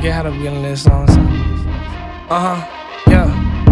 forget how to begin this song. Yeah.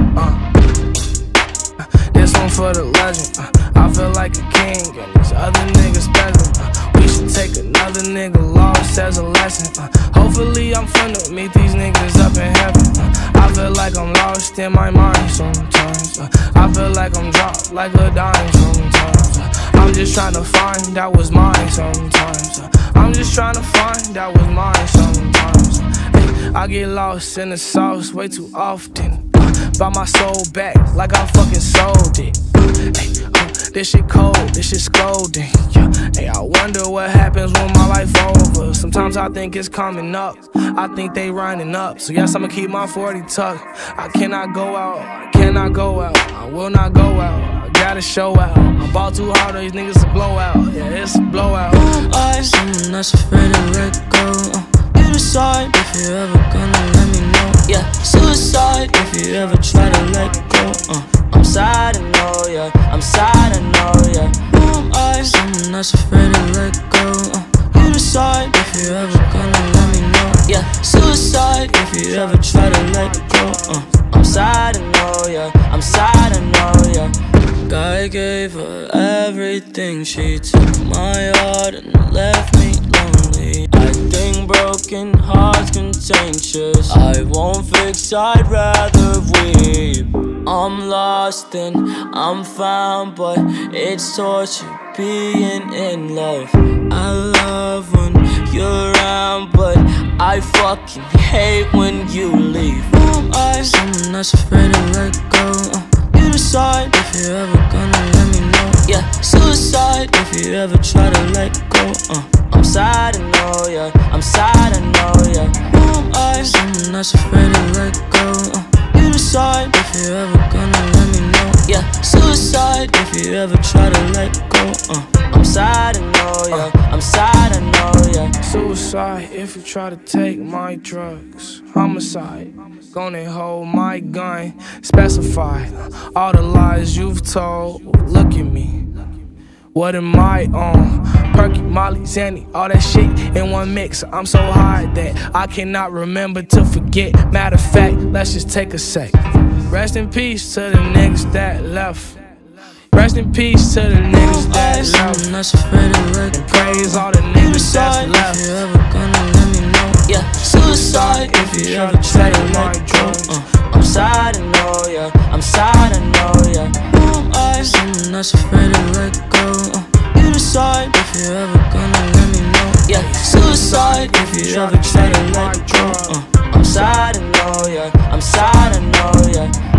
This one for the legend. I feel like a king, and these other niggas peasant. We should take another nigga lost as a lesson. Hopefully I'm finna meet these niggas up in heaven. I feel like I'm lost in my mind sometimes. I feel like I'm dropped like a dime sometimes. I'm just trying to find out what's mine sometimes. I'm just trying to find out what's mine sometimes. I get lost in the sauce way too often. Buy my soul back like I fucking sold it. This shit cold, this shit scolding. Hey, I wonder what happens when my life over. Sometimes I think it's coming up. I think they running up. So yes, I'ma keep my 40 tucked. I cannot go out, I cannot go out. I will not go out, I gotta show out. I ball too hard, these niggas to blow out. Yeah, it's a blowout. I'm someone that's afraid to let go. You decide if you're ever gonna let me know. Yeah, suicide if you ever try to let go. I'm sad, I know, yeah. I'm sad, I know, yeah. Who am I? Someone that's afraid to let go. You decide if you're ever gonna let me know. Yeah, suicide if you ever try to let go. I'm sad, I know, yeah. I'm sad, I know, yeah. God gave her everything. She took my heart and left me lonely. I think broken hearts contagious. I won't fix, I'd rather weep. I'm lost and I'm found, but it's torture being in love. I love when you're around, but I fucking hate when you leave. Who am I? Someone that's afraid to let go. You decide if you're ever gonna let me know. Yeah, suicide if you ever try to let go. I'm sad, I know, yeah. I'm sad, I know, yeah. Who am I? Someone that's afraid to let go. You decide if you're ever gonna let me know. Yeah, suicide if you ever try to let go. I'm sad, I know, yeah. I'm sad, I know, yeah. Suicide if you try to take my drugs. Homicide, gonna hold my gun. Specify all the lies you've told. Look at me, what am I on? Perky, Molly, Zanny, all that shit in one mix. I'm so high that I cannot remember to forget. Matter of fact, let's just take a sec. Rest in peace to the niggas that left. Rest in peace to the niggas that left. That's afraid to let and praise all the niggas that's left. If you ever gonna let me know. Yeah, suicide if you ever try to let go. I'm sad, I know, yeah. I'm sad, I know, yeah. Who am I? Someone that's afraid to let go. You decide if you're ever gonna let me know. Yeah, suicide if you ever try to let go. I'm sad, I know, yeah. I'm sad, I know, yeah.